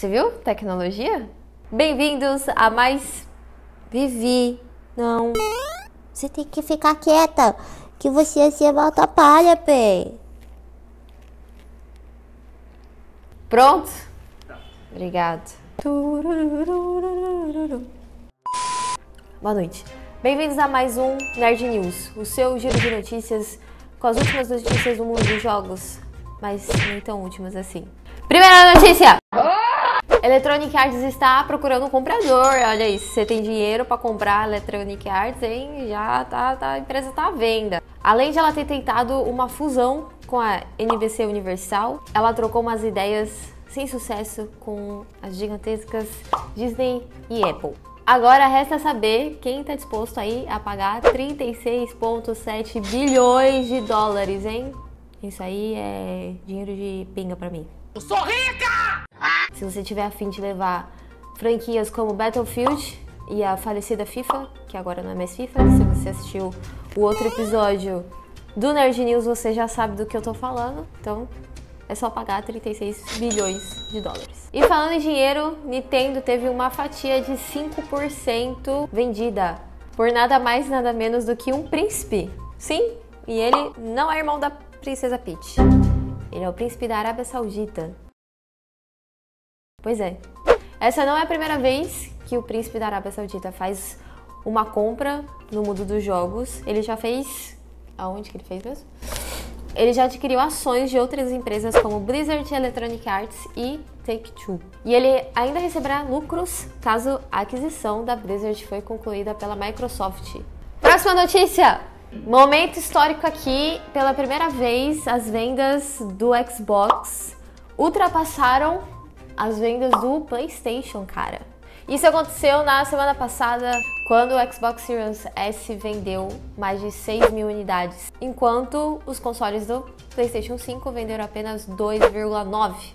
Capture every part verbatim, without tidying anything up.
Você viu? Tecnologia? Bem-vindos a mais... Vivi. Não. Você tem que ficar quieta, que você se atrapalha, pé. Pronto? Obrigado. Boa noite. Bem-vindos a mais um Nerd News, o seu giro de notícias com as últimas notícias do mundo dos jogos, mas nem tão últimas assim. Primeira notícia! Electronic Arts está procurando um comprador. Olha isso, você tem dinheiro para comprar Electronic Arts, hein? Já tá, tá, a empresa tá à venda. Além de ela ter tentado uma fusão com a N B C Universal, ela trocou umas ideias sem sucesso com as gigantescas Disney e Apple. Agora resta saber quem está disposto aí a pagar trinta e seis vírgula sete bilhões de dólares, hein? Isso aí é dinheiro de pinga pra mim. Eu sou rica! Se você tiver a fim de levar franquias como Battlefield e a falecida FIFA, que agora não é mais FIFA, se você assistiu o outro episódio do Nerd News, você já sabe do que eu tô falando, então é só pagar trinta e seis bilhões de dólares. E falando em dinheiro, Nintendo teve uma fatia de cinco por cento vendida por nada mais nada menos do que um príncipe. Sim, e ele não é irmão da Princesa Peach. Ele é o príncipe da Arábia Saudita. Pois é. Essa não é a primeira vez que o príncipe da Arábia Saudita faz uma compra no mundo dos jogos. Ele já fez... Aonde que ele fez mesmo? Ele já adquiriu ações de outras empresas como Blizzard, Electronic Arts e Take-Two. E ele ainda receberá lucros caso a aquisição da Blizzard foi concluída pela Microsoft. Próxima notícia! Momento histórico aqui. Pela primeira vez, as vendas do Xbox ultrapassaram as vendas do PlayStation, cara. Isso aconteceu na semana passada, quando o Xbox Series S vendeu mais de seis mil unidades, enquanto os consoles do PlayStation cinco venderam apenas dois vírgula nove.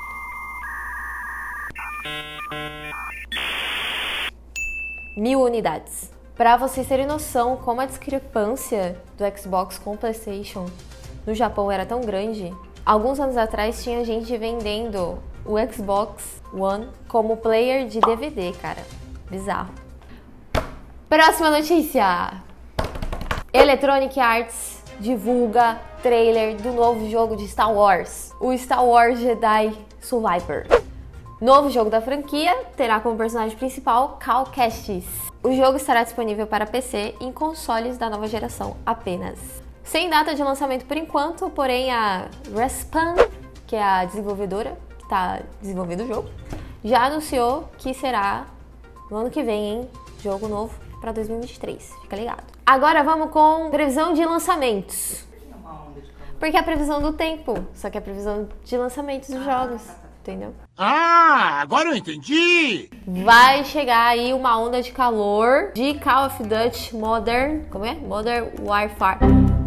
Mil unidades. Para vocês terem noção como a discrepância do Xbox com o PlayStation no Japão era tão grande, alguns anos atrás tinha gente vendendo o Xbox One como player de D V D, cara. Bizarro. Próxima notícia. Electronic Arts divulga trailer do novo jogo de Star Wars, o Star Wars Jedi Survivor. Novo jogo da franquia terá como personagem principal Cal Kestis. O jogo estará disponível para P C e em consoles da nova geração apenas. Sem data de lançamento por enquanto, porém a Respawn, que é a desenvolvedora que está desenvolvendo o jogo, já anunciou que será no ano que vem, hein? Jogo novo para dois mil e vinte e três, fica ligado. Agora vamos com previsão de lançamentos. Porque é a previsão do tempo, só que é a previsão de lançamentos dos jogos, entendeu? Ah, agora eu entendi! Vai chegar aí uma onda de calor de Call of Duty Modern... Como é? Modern Warfare.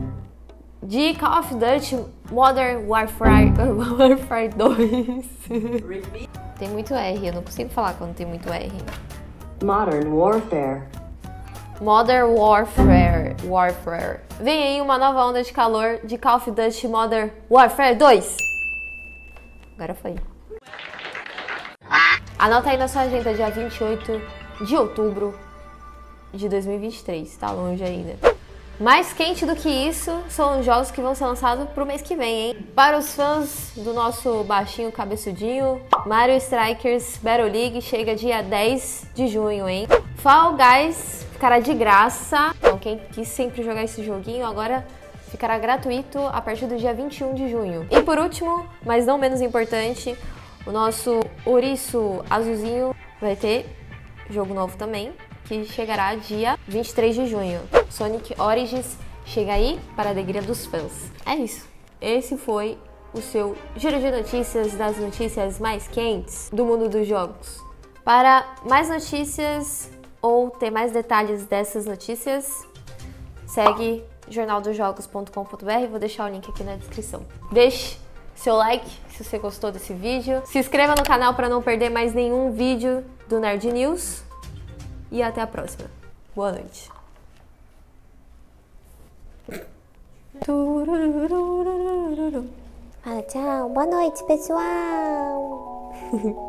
De Call of Duty Modern Warfare... Warfare dois. Tem muito R, eu não consigo falar quando tem muito R. Modern Warfare. Modern Warfare. Warfare. Vem aí uma nova onda de calor de Call of Duty Modern Warfare dois. Agora foi. Anota aí na sua agenda, dia vinte e oito de outubro de dois mil e vinte e três, tá longe ainda. Mais quente do que isso são os jogos que vão ser lançados pro mês que vem, hein? Para os fãs do nosso baixinho cabeçudinho, Mario Strikers Battle League chega dia dez de junho, hein? Fall Guys ficará de graça, então quem quis sempre jogar esse joguinho agora ficará gratuito a partir do dia vinte e um de junho. E por último, mas não menos importante, o nosso ouriço azulzinho vai ter jogo novo também, que chegará dia vinte e três de junho. Sonic Origins chega aí para a alegria dos fãs. É isso. Esse foi o seu giro de notícias das notícias mais quentes do mundo dos jogos. Para mais notícias ou ter mais detalhes dessas notícias, segue jornal dos jogos ponto com ponto br, vou deixar o link aqui na descrição. Deixe seu like se você gostou desse vídeo, se inscreva no canal para não perder mais nenhum vídeo do Nerd News e até a próxima. Boa noite. Fala tchau, boa noite, pessoal.